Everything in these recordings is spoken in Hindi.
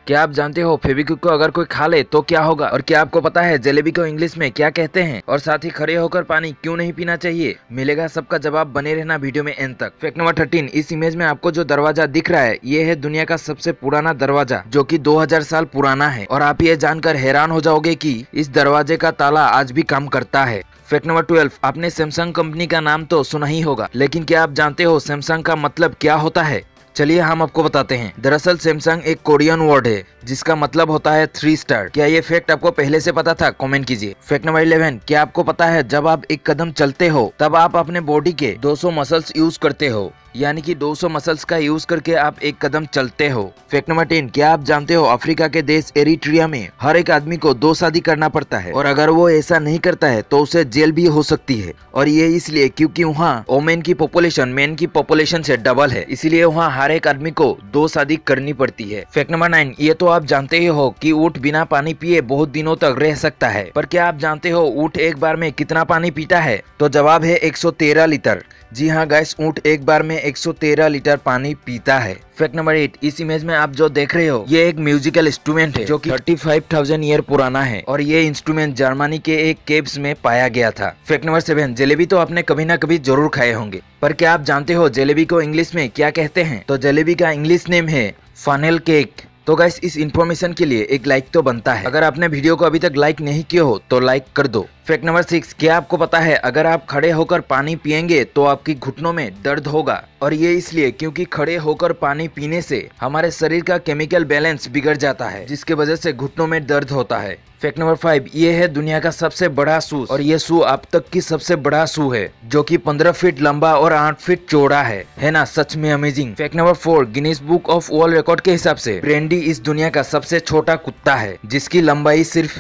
क्या आप जानते हो फेविक्विक को अगर कोई खा ले तो क्या होगा? और क्या आपको पता है जलेबी को इंग्लिश में क्या कहते हैं? और साथ ही खड़े होकर पानी क्यों नहीं पीना चाहिए? मिलेगा सबका जवाब, बने रहना वीडियो में एंड तक। फैक्ट नंबर 13, इस इमेज में आपको जो दरवाजा दिख रहा है ये है दुनिया का सबसे पुराना दरवाजा जो कि 2000 साल पुराना है। और आप ये जानकर हैरान हो जाओगे कि इस दरवाजे का ताला आज भी काम करता है। फैक्ट नंबर 12, आपने सैमसंग कंपनी का नाम तो सुना ही होगा, लेकिन क्या आप जानते हो सैमसंग का मतलब क्या होता है? चलिए हम आपको बताते हैं। दरअसल सैमसंग एक कोरियन वर्ड है जिसका मतलब होता है 3 स्टार। क्या ये फैक्ट आपको पहले से पता था? कमेंट कीजिए। फैक्ट नंबर 11, क्या आपको पता है जब आप एक कदम चलते हो तब आप अपने बॉडी के 200 मसल्स यूज करते हो, यानी कि 200 मसल्स का यूज करके आप एक कदम चलते हो। फैक्ट नंबर 10, क्या आप जानते हो अफ्रीका के देश एरिट्रिया में हर एक आदमी को 2 शादी करना पड़ता है और अगर वो ऐसा नहीं करता है तो उसे जेल भी हो सकती है। और ये इसलिए क्योंकि वहाँ वोमेन की पॉपुलेशन मेन की पॉपुलेशन से डबल है, इसलिए वहाँ हर एक आदमी को 2 शादी करनी पड़ती है। फैक्ट नंबर 9, ये तो आप जानते ही हो कि ऊँट बिना पानी पिए बहुत दिनों तक रह सकता है, पर क्या आप जानते हो ऊँट एक बार में कितना पानी पीता है? तो जवाब है 113 लीटर। जी हाँ गाइस, ऊँट एक बार में 113 लीटर पानी पीता है। फैक्ट नंबर 8, इस इमेज में आप जो देख रहे हो ये एक म्यूजिकल इंस्ट्रूमेंट है जो कि 35,000 ईयर पुराना है और ये इंस्ट्रूमेंट जर्मनी के एक केव्स में पाया गया था। फैक्ट नंबर 7, जलेबी तो आपने कभी ना कभी जरूर खाए होंगे, पर क्या आप जानते हो जलेबी को इंग्लिश में क्या कहते हैं? तो जलेबी का इंग्लिश नेम है फनेल केक। तो गाइस इस इन्फॉर्मेशन के लिए एक लाइक तो बनता है। अगर आपने वीडियो को अभी तक लाइक नहीं किया हो तो लाइक कर दो। फैक्ट नंबर 6, क्या आपको पता है अगर आप खड़े होकर पानी पिएंगे तो आपकी घुटनों में दर्द होगा? और ये इसलिए क्योंकि खड़े होकर पानी पीने से हमारे शरीर का केमिकल बैलेंस बिगड़ जाता है जिसके वजह से घुटनों में दर्द होता है। फैक्ट नंबर 5, ये है दुनिया का सबसे बड़ा शू और ये शू अब तक की सबसे बड़ा शू है जो कि 15 फीट लंबा और 8 फीट चौड़ा है ना? सच में amazing. Fact number 4, Guinness book of world record के हिसाब से ब्रेंडी इस दुनिया का सबसे छोटा कुत्ता है जिसकी लंबाई सिर्फ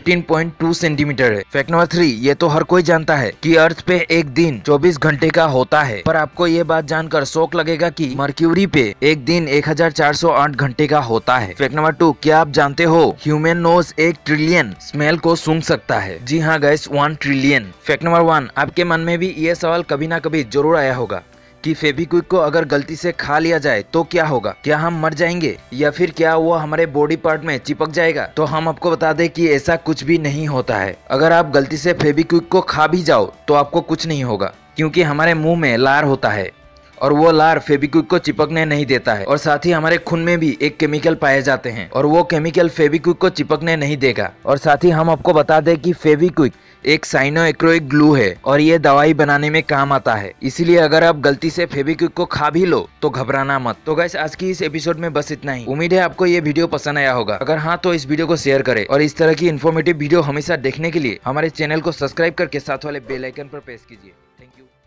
15.2 सेंटीमीटर है। फैक्ट नंबर 3, ये तो हर कोई जानता है कि अर्थ पे एक दिन 24 घंटे का होता है, पर आपको ये बात जानकर शौक लगेगा कि मर्क्यूरी पे एक दिन 1408 घंटे का होता है। फैक्ट नंबर 2, क्या आप जानते हो ह्यूमन नोज 1 ट्रिलियन स्मेल को सूंघ सकता है? जी हाँ गाइस, 1 ट्रिलियन। फैक्ट नंबर 1, आपके मन में भी ये सवाल कभी ना कभी जरूर आया होगा कि फेविक्विक को अगर गलती से खा लिया जाए तो क्या होगा? क्या हम मर जाएंगे या फिर क्या वो हमारे बॉडी पार्ट में चिपक जाएगा? तो हम आपको बता दें कि ऐसा कुछ भी नहीं होता है। अगर आप गलती से फेविक्विक को खा भी जाओ तो आपको कुछ नहीं होगा, क्योंकि हमारे मुंह में लार होता है और वो लार फेविक्विक को चिपकने नहीं देता है। और साथ ही हमारे खून में भी एक केमिकल पाए जाते हैं और वो केमिकल फेविक्विक को चिपकने नहीं देगा। और साथ ही हम आपको बता दें कि फेविक्विक एक साइनोएक्रिलिक ग्लू है और ये दवाई बनाने में काम आता है, इसीलिए अगर आप गलती से फेविक्विक को खा भी लो तो घबराना मत। तो गाइस आज की इस एपिसोड में बस इतना ही। उम्मीद है आपको ये वीडियो पसंद आया होगा। अगर हाँ तो इस वीडियो को शेयर करें और इस तरह की इन्फॉर्मेटिव वीडियो हमेशा देखने के लिए हमारे चैनल को सब्सक्राइब करके साथ वाले बेल आइकन पर प्रेस कीजिए। Thank you.